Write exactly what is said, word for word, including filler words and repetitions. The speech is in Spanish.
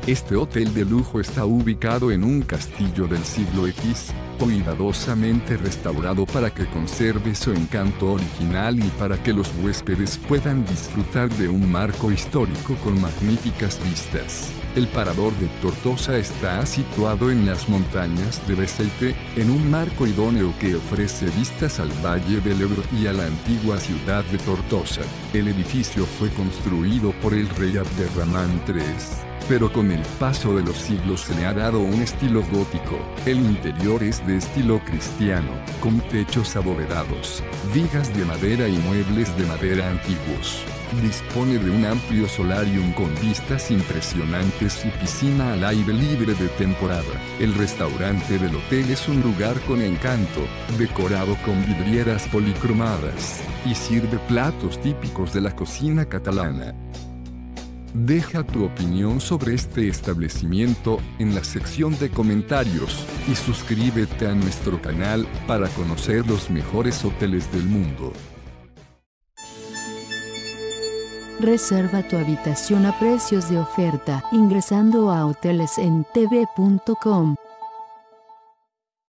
Este hotel de lujo está ubicado en un castillo del siglo equis, cuidadosamente restaurado para que conserve su encanto original y para que los huéspedes puedan disfrutar de un marco histórico con magníficas vistas. El Parador de Tortosa está situado en las montañas de Beceite, en un marco idóneo que ofrece vistas al Valle del Ebro y a la antigua ciudad de Tortosa. El edificio fue construido por el rey Abderramán tercero, pero con el paso de los siglos se le ha dado un estilo gótico. El interior es de estilo cristiano, con techos abovedados, vigas de madera y muebles de madera antiguos. Dispone de un amplio solarium con vistas impresionantes y piscina al aire libre de temporada. El restaurante del hotel es un lugar con encanto, decorado con vidrieras policromadas, y sirve platos típicos de la cocina catalana. Deja tu opinión sobre este establecimiento en la sección de comentarios, y suscríbete a nuestro canal para conocer los mejores hoteles del mundo. Reserva tu habitación a precios de oferta ingresando a hoteles en t v punto com.